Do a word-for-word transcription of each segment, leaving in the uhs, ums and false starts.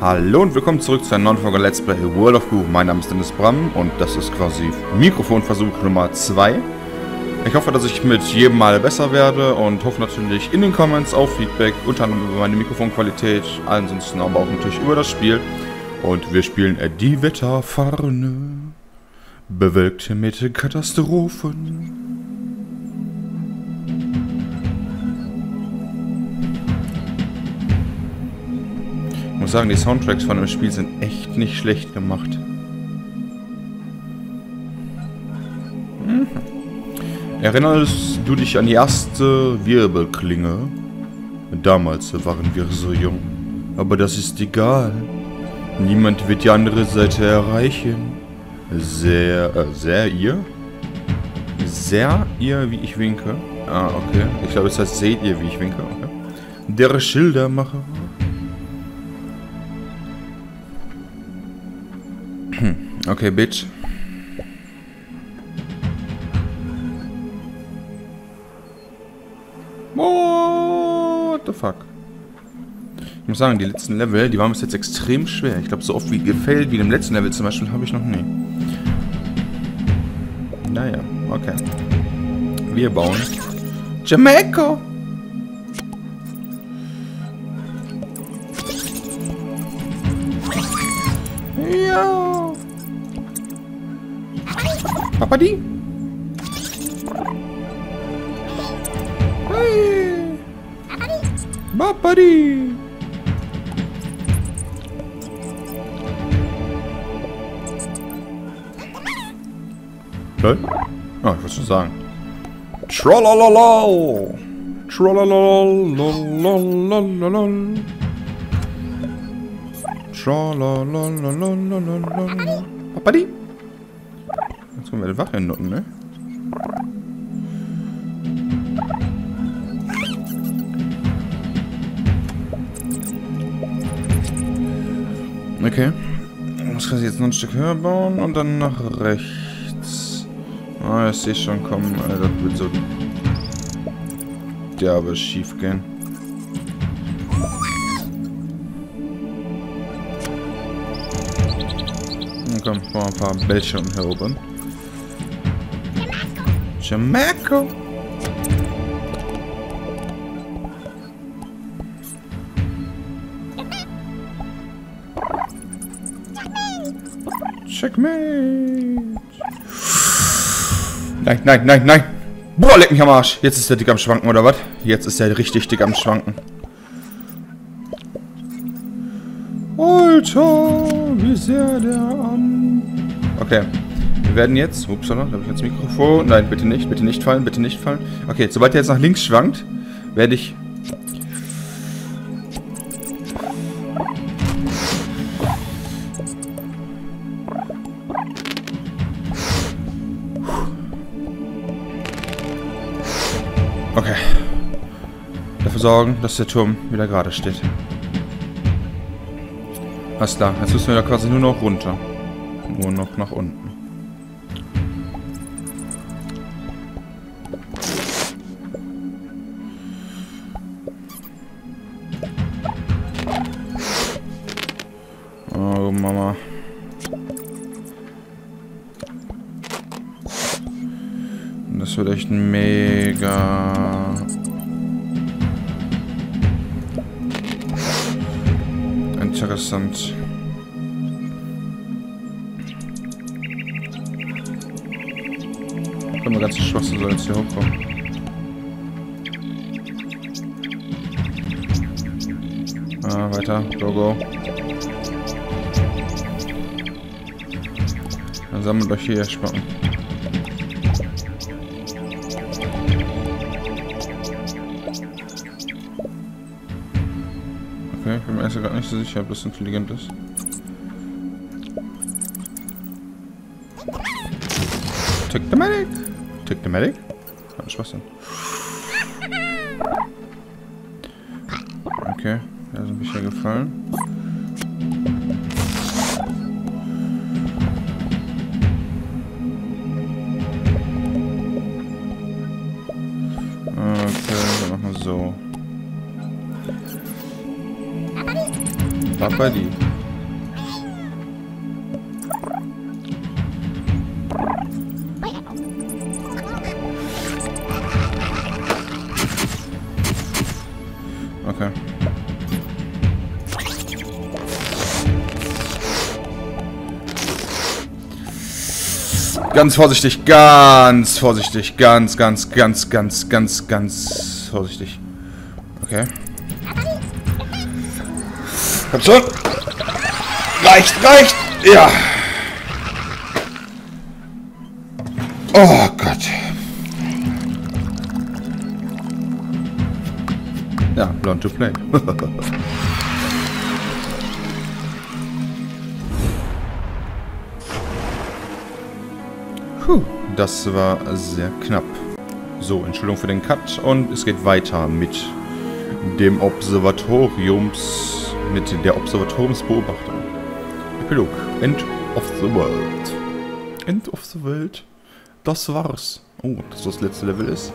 Hallo und willkommen zurück zu einer neuen Folge Let's Play World of Goo. Mein Name ist Dennis Bram und das ist quasi Mikrofonversuch Nummer zwei. Ich hoffe, dass ich mit jedem Mal besser werde und hoffe natürlich in den Comments auf Feedback, unter anderem über meine Mikrofonqualität, ansonsten aber auch natürlich über das Spiel. Und wir spielen die Wetterfarne, bewölkt mit Katastrophen. Ich muss sagen, die Soundtracks von dem Spiel sind echt nicht schlecht gemacht. Mhm. Erinnerst du dich an die erste Wirbelklinge? Damals waren wir so jung. Aber das ist egal. Niemand wird die andere Seite erreichen. Sehr, äh, sehr ihr? Sehr ihr, wie ich winke? Ah, okay. Ich glaube, es heißt seht ihr, wie ich winke. Okay. Der Schildermacher. Okay, Bitch. What the fuck? Ich muss sagen, die letzten Level, die waren bis jetzt extrem schwer. Ich glaube, so oft wie gefällt wie dem letzten Level zum Beispiel habe ich noch nie. Naja, okay. Wir bauen Jamaika. Ja. Papadi. Hey. Papadi. Lol. Ah, ich wollte schon sagen. Trolololol. Trolololololololol. Trololololololol. Papadi. Jetzt kommen wir die Wache nutzen, ne? Okay. Das kann ich jetzt noch ein Stück höher bauen und dann nach rechts. Ah, ich sehe schon kommen. Alter, das wird so derbe schief gehen. Und komm, mal ein paar Bällchen hier oben. Jamaika. Checkmate. Nein, nein, nein, nein. Boah, leck mich am Arsch. Jetzt ist der dick am Schwanken, oder was? Jetzt ist der richtig dick am Schwanken. Alter, wie sehr der am... Okay. Wir werden jetzt... Upsala, da habe ich jetzt Mikrofon. Nein, bitte nicht, bitte nicht fallen, bitte nicht fallen. Okay, sobald er jetzt nach links schwankt, werde ich... Okay. Dafür sorgen, dass der Turm wieder gerade steht. Alles klar, jetzt müssen wir da quasi nur noch runter. Nur noch nach unten. Oh, Mama. Das wird echt mega... interessant. Können wir ganz geschlossen soll jetzt hier hochkommen. Ah, weiter. Go, go. Dann sammelt euch hier Spacken. Okay, ich bin mir erst gerade nicht so sicher, ob das intelligent ist. Tick the medic! Tick the medic? Hat Spaß denn. Okay, da sind Bücher gefallen. Okay, dann machen wir so. Papadi. Ganz vorsichtig, ganz vorsichtig, ganz, ganz, ganz, ganz, ganz, ganz vorsichtig. Okay. Komm schon. Reicht, reicht. Ja. Oh Gott. Ja, learn to play. Puh, das war sehr knapp. So, Entschuldigung für den Cut und es geht weiter mit dem Observatoriums, mit der Observatoriumsbeobachtung. Epilog. End of the World. End of the World. Das war's. Oh, dass das letzte Level ist.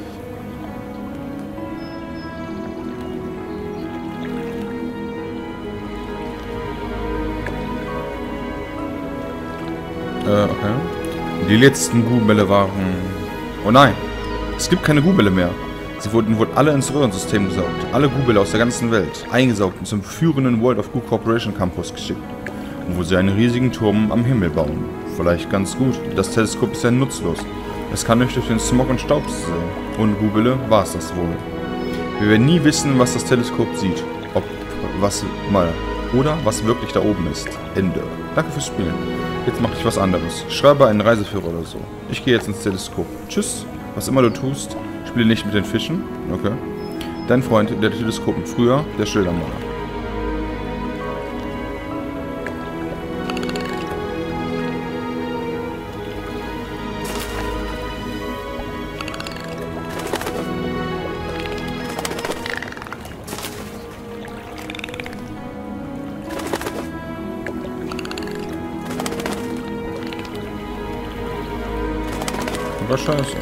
Äh, okay. Die letzten Gu-Bälle waren... Oh nein, es gibt keine Gu-Bälle mehr. Sie wurden, wurden alle ins Röhrensystem gesaugt. Alle Gu-Bälle aus der ganzen Welt. Eingesaugt und zum führenden World of Goo Corporation Campus geschickt. Wo sie einen riesigen Turm am Himmel bauen. Vielleicht ganz gut. Das Teleskop ist ja nutzlos. Es kann nicht durch den Smog und Staub sehen. Ohne Gu-Bälle war es das wohl. Wir werden nie wissen, was das Teleskop sieht. Ob was mal. Oder was wirklich da oben ist. Ende. Danke fürs Spielen. Jetzt mache ich was anderes. Schreibe einen Reiseführer oder so. Ich gehe jetzt ins Teleskop. Tschüss. Was immer du tust, spiele nicht mit den Fischen. Okay. Dein Freund, der Teleskop mit früher, der Schildermaler. War scheiße.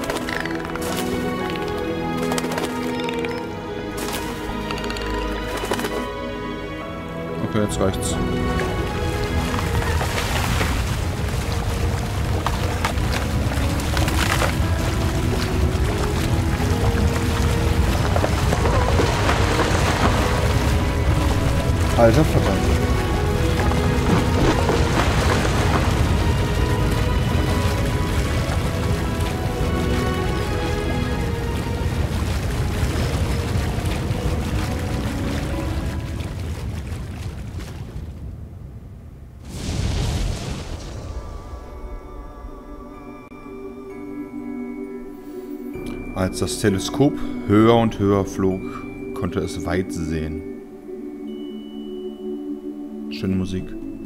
Okay, jetzt reicht's. Alter, verdammt. Als das Teleskop höher und höher flog, konnte es weit sehen. Schöne Musik.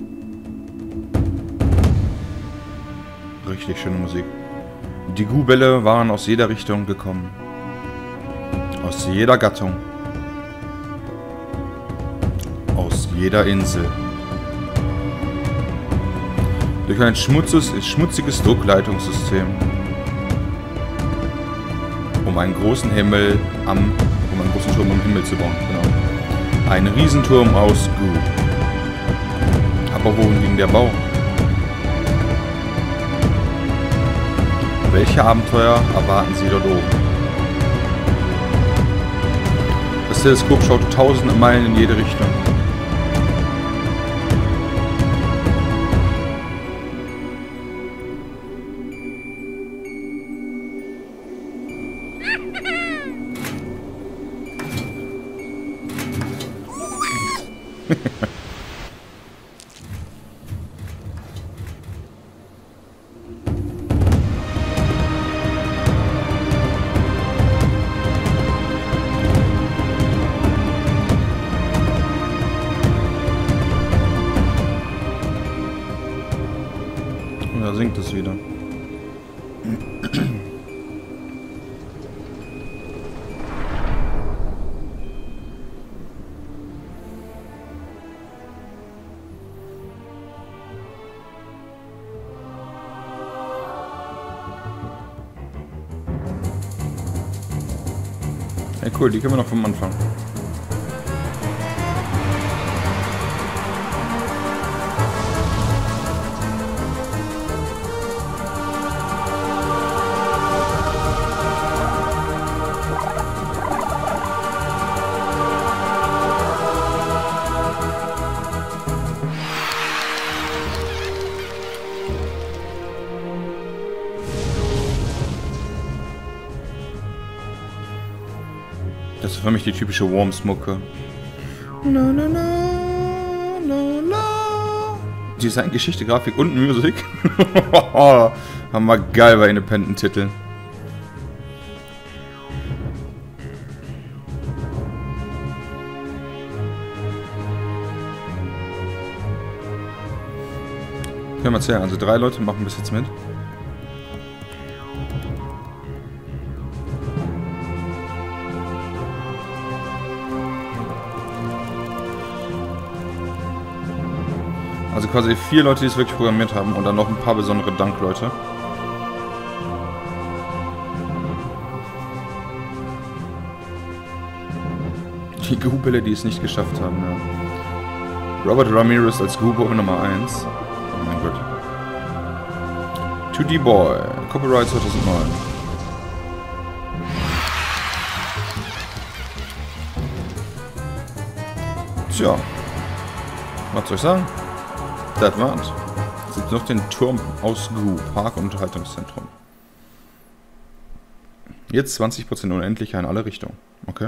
Richtig schöne Musik. Die Gu-Bälle waren aus jeder Richtung gekommen. Aus jeder Gattung. Aus jeder Insel. Durch ein schmutziges, schmutziges Druckleitungssystem. Um einen großen Himmel am, um einen großen Turm am Himmel zu bauen, genau. Ein Riesenturm aus Gu. Aber wohin ging der Bau? Welche Abenteuer erwarten Sie dort oben? Das Teleskop schaut tausende Meilen in jede Richtung. Da sinkt es wieder. Hey cool, die können wir noch vom Anfang. für mich die typische Worms-Mucke. Na, na, na, na, na. Design, Geschichte, Grafik und Musik. Haben wir geil bei Independent-Titeln. Können wir erzählen, also drei Leute machen bis jetzt mit. Also quasi vier Leute, die es wirklich programmiert haben und dann noch ein paar besondere Dank-Leute. Die Gubele, die es nicht geschafft haben, ja. Robert Ramirez als Gubo Nummer eins. Oh mein Gott. two D Boy, Copyright zweitausendneun. Tja. Was soll ich sagen? Das war's. Es gibt noch den Turm aus Gu, Park- und Unterhaltungszentrum. Jetzt zwanzig Prozent unendlicher in alle Richtungen. Okay.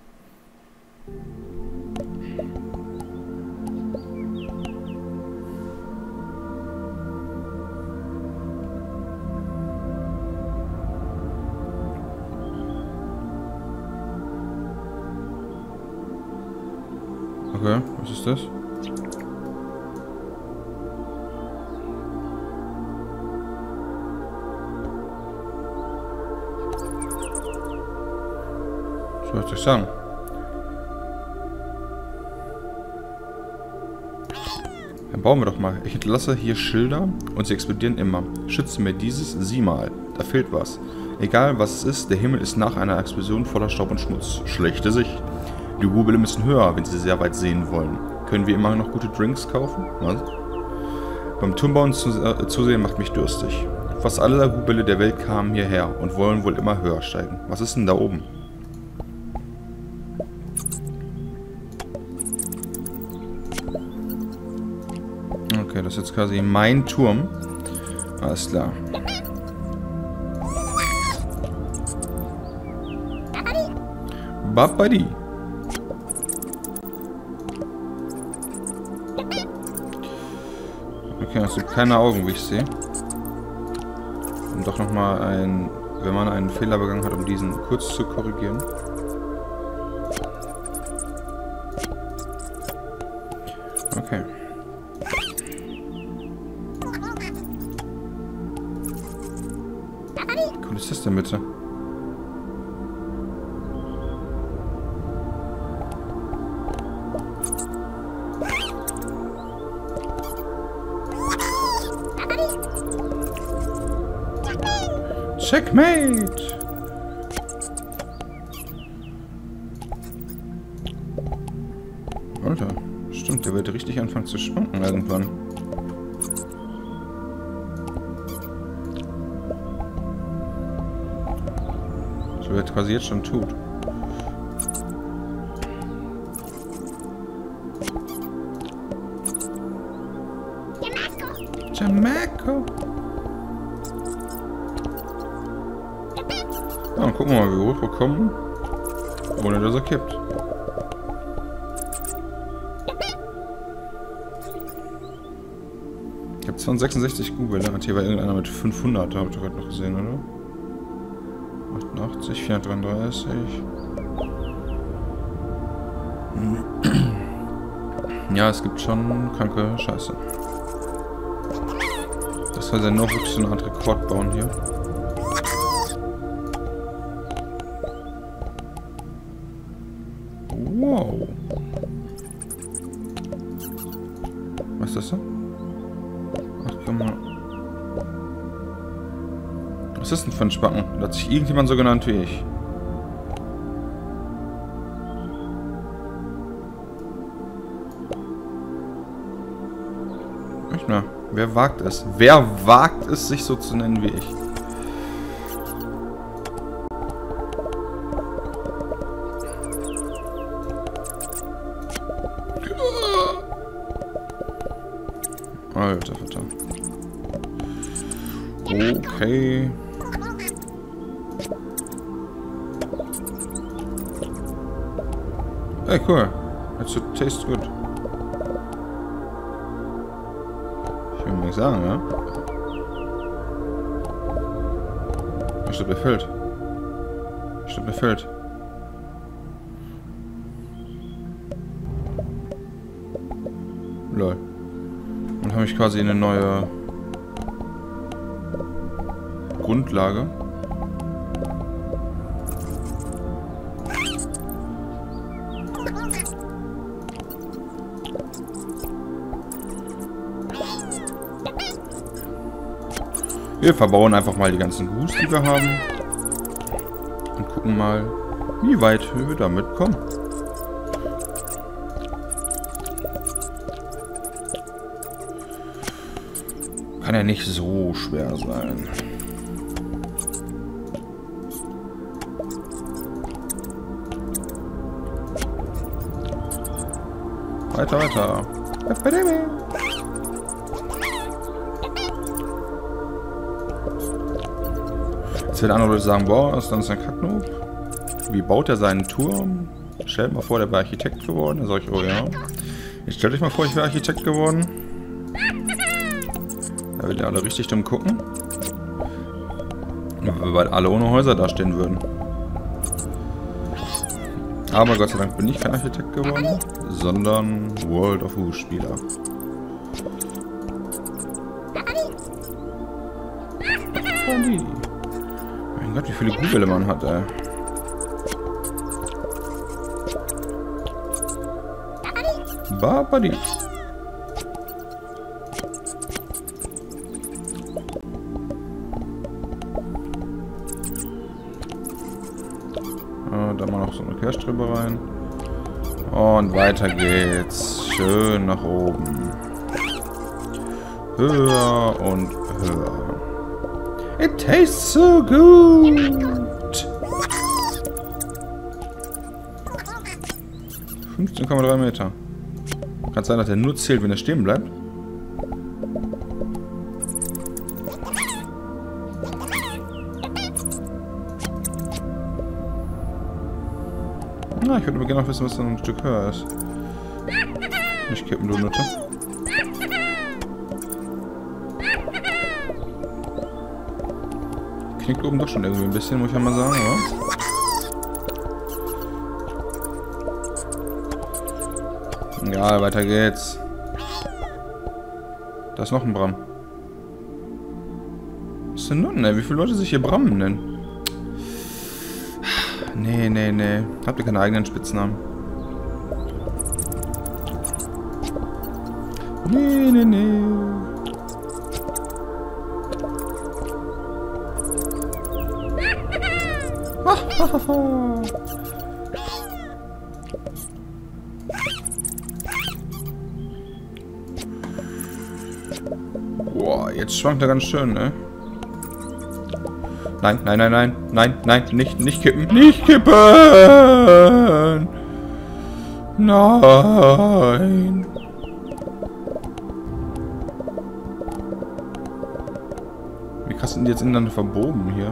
Okay, was ist das? Was soll ich sagen? Dann bauen wir doch mal. Ich hinterlasse hier Schilder und sie explodieren immer. Schütze mir dieses, sieh mal. Da fehlt was. Egal was es ist, der Himmel ist nach einer Explosion voller Staub und Schmutz. Schlechte Sicht. Die Gubele müssen höher, wenn sie sehr weit sehen wollen. Können wir immer noch gute Drinks kaufen? Was? Beim Turmbauen zu, äh, zusehen macht mich durstig. Fast alle Gubele der Welt kamen hierher und wollen wohl immer höher steigen. Was ist denn da oben? Okay, das ist jetzt quasi mein Turm. Alles klar. Babadi. Okay, es gibt keine Augen, wie ich sehe. Und doch nochmal ein, wenn man einen Fehler begangen hat, um diesen kurz zu korrigieren. Okay. Wie cool ist das denn bitte? Checkmate! Alter, stimmt, der wird richtig anfangen zu schwanken irgendwann. So wie er quasi jetzt schon tut. Jamaica! Ja, dann gucken wir mal, wie wir hochbekommen, ohne dass er kippt. Ich habe zweihundertsechsundsechzig Gubele, hat hier war irgendeiner mit fünfhundert, da habe ich doch gerade noch gesehen, oder? achtundachtzig, vierhundertdreiunddreißig. Ja, es gibt schon kranke Scheiße. Das soll sein, noch wirklich so eine Art Rekord bauen hier. Wow. Was ist das so? Ach, komm mal. Was ist denn für ein Spacken? Da hat sich irgendjemand so genannt wie ich. Nicht mehr. Wer wagt es? Wer wagt es, sich so zu nennen wie ich? Alter Vater. Okay. Ey, cool. It tastes good. Ich will mal sagen, ja? Ich glaube, mir fehlt. Ich glaube, mir fehlt. Lol. Dann habe ich quasi eine neue Grundlage. Wir verbauen einfach mal die ganzen Gus, die wir haben. Und gucken mal, wie weit wir damit kommen. Kann ja nicht so schwer sein. Weiter, weiter. Jetzt werden andere Leute sagen, boah, ist dann ein Kacknoob. Wie baut er seinen Turm? Stellt mal vor, der wäre Architekt geworden. Dann sage ich, oh ja. Jetzt stellt euch mal vor, ich wäre Architekt geworden. Da würden ja alle richtig dumm gucken. Weil alle ohne Häuser dastehen würden. Aber Gott sei Dank bin ich kein Architekt geworden, sondern World of Woo Spieler. Mein Gott, wie viele Google man hat, ey. Babadi. Da mal noch so eine Kehrstrebe rein. Und weiter geht's. Schön nach oben. Höher und höher. It tastes so good. fünfzehn Komma drei Meter. Kann sein, dass er nur zählt, wenn er stehen bleibt. Na, ich würde aber gerne noch wissen, was dann ein Stück höher ist. Nicht kippen, du Nutte. Knickt oben doch schon irgendwie ein bisschen, muss ich ja mal sagen, oder? Ja, weiter geht's. Da ist noch ein Bram. Was ist denn nun, ey? Wie viele Leute sich hier Bram nennen? Nee, nee, nee. Habt ihr keine eigenen Spitznamen? Nee, nee, nee. Boah, jetzt schwankt er ganz schön, ne? Nein, nein, nein, nein, nein, nein, nicht, nicht kippen, nicht kippen! Nein! Wie krass sind die jetzt ineinander verbogen hier?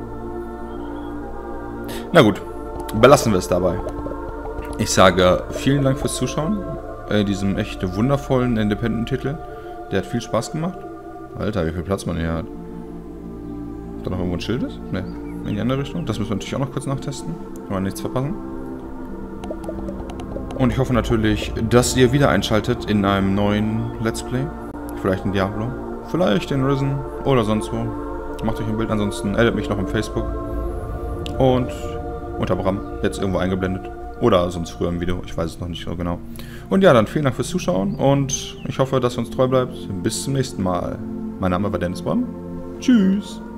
Na gut, belassen wir es dabei. Ich sage vielen Dank fürs Zuschauen. Äh, diesem echt wundervollen Independent-Titel. Der hat viel Spaß gemacht. Alter, wie viel Platz man hier hat. Da noch irgendwo ein Schild ist? Ne, in die andere Richtung. Das müssen wir natürlich auch noch kurz nachtesten. Kann man nichts verpassen. Und ich hoffe natürlich, dass ihr wieder einschaltet in einem neuen Let's Play. Vielleicht in Diablo. Vielleicht in Risen. Oder sonst wo. Macht euch ein Bild. Ansonsten addet mich noch im Facebook. Und unter Bram. Jetzt irgendwo eingeblendet. Oder sonst früher im Video. Ich weiß es noch nicht so genau. Und ja, dann vielen Dank fürs Zuschauen. Und ich hoffe, dass ihr uns treu bleibt. Bis zum nächsten Mal. Mein Name war Dennis Bram. Tschüss.